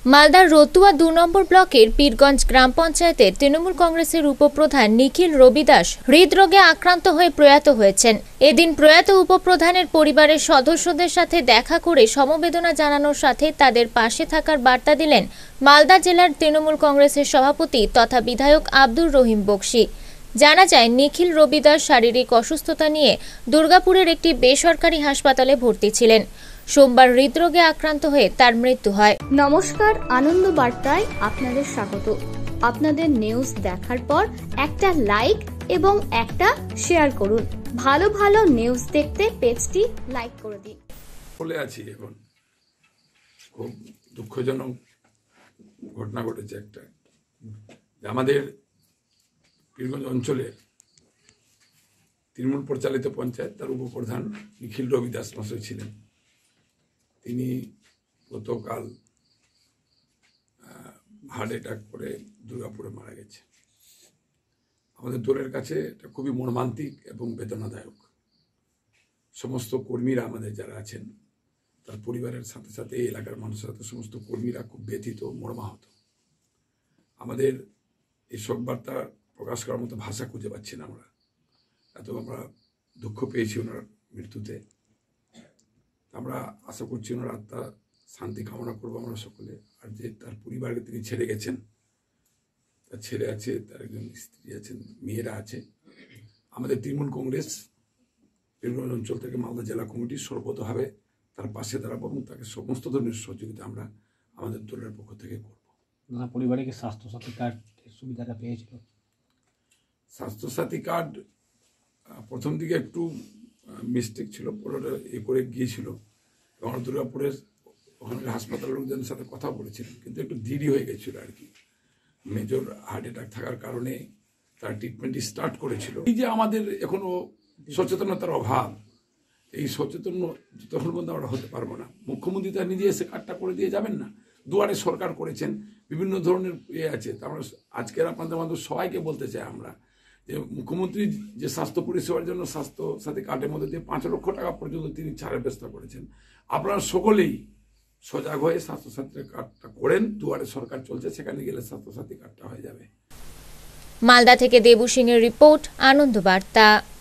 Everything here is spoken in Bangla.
মালদার রতুয়া ২ নম্বর ব্লকের পীরগঞ্জ গ্রাম পঞ্চায়েতের তৃণমূল কংগ্রেসের উপপ্রধান নিখিল রবিদাস হৃদরোগে আক্রান্ত হয়ে প্রয়াত হয়েছেন। এদিন প্রয়াত উপপ্রধানের পরিবারের সদস্যদের সাথে দেখা করে সমবেদনা জানানোর সাথে তাদের পাশে থাকার বার্তা দিলেন মালদা জেলার তৃণমূল কংগ্রেসের সভাপতি তথা বিধায়ক আব্দুর রহিম বক্সি। জানা যায়, নিখিল রবিদাস শারীরিক অসুস্থতা নিয়ে দুর্গাপুরের একটি বেসরকারি হাসপাতালে ভর্তি ছিলেন। সোমবার হৃদরোগে আক্রান্ত হয়ে তার মৃত্যু হয়। নমস্কার, আনন্দ বার্তায় আপনাদের স্বাগত। আপনাদের নিউজ দেখার পর একটা লাইক এবং একটা শেয়ার করুন। ভালো ভালো নিউজ দেখতে পেজটি লাইক করে দিন। বলে আছি এখন খুব দুঃখজনক ঘটনা ঘটেছে একটা। আমাদের পীরগঞ্জ অঞ্চলে তৃণমূল পরিচালিত পঞ্চায়েত, তার উপপ্রধান নিখিল রবিদাস মহাশয় ছিলেন। তিনি গতকাল হার্ট অ্যাটাক করে দুর্গাপুরে মারা গেছে। আমাদের দলের কাছে এটা খুবই মর্মান্তিক এবং বেদনাদায়ক। সমস্ত কর্মীরা আমাদের যারা আছেন, তার পরিবারের সাথে সাথে এই এলাকার মানুষের সাথে সমস্ত কর্মীরা খুব ব্যথিত, মর্মাহত। আমাদের এই শোক বার্তা প্রকাশ করার মতো ভাষা খুঁজে পাচ্ছি না আমরা। আমরা দুঃখ পেয়েছি ওনার মৃত্যুতে। আমরা আশা করছি ওনার আত্মা শান্তি কামনা করবো আমরা সকলে। আর যে তার পরিবারকে তিনি ছেড়ে গেছেন, তার ছেলে আছে, তার একজন স্ত্রী আছেন, মেয়েরা আছে। আমাদের তৃণমূল কংগ্রেস পীরগঞ্জ অঞ্চল থেকে মালদা জেলা কমিটি সর্বতভাবে তার পাশে দাঁড়াবো এবং তাকে সমস্ত ধরনের সহযোগিতা আমরা আমাদের দলের পক্ষ থেকে করবো। পরিবারে কি স্বাস্থ্যসাথী কার্ড সুবিধাটা পেয়েছিল? স্বাস্থ্যসাথী কার্ড প্রথম দিকে একটু মিস্টেক ছিল, পরে করে গিয়েছিল। আমরা দুর্গাপুরের ওখানে হাসপাতালের লোকজনের সাথে কথা বলেছিলাম, কিন্তু একটু দেরি হয়ে গেছিল আর কি। মেজর হার্ট অ্যাটাক থাকার কারণে তার ট্রিটমেন্ট স্টার্ট করেছিল। এই যে আমাদের এখনো সচেতনতার অভাব, এই সচেতন তখন পর্যন্ত আমরা হতে পারবো না। মুখ্যমন্ত্রী তার নিজে এসে কার্ডটা করে দিয়ে যাবেন না। দুয়ারে সরকার করেছেন, বিভিন্ন ধরনের আছে। আমরা আজকের আপনাদের মাধ্যমে সবাইকে বলতে চাই আমরা যে মুখ্যমন্ত্রী যে স্বাস্থ্য পরিষেবার জন্য স্বাস্থ্য সাথী কার্ডের মধ্যে দিয়ে 5 লক্ষ টাকা পর্যন্ত তিনি ছাড়ের ব্যবস্থা করেছেন। আপনারা সকলেই সজাগ হয়ে স্বাস্থ্যসাথী কার্ডটা করেন। দুয়ারে সরকার চলছে, সেখানে গেলে স্বাস্থ্যসাথী কার্ডটা হয়ে যাবে। মালদা থেকে দেবু সিং এর রিপোর্ট, আনন্দ বার্তা।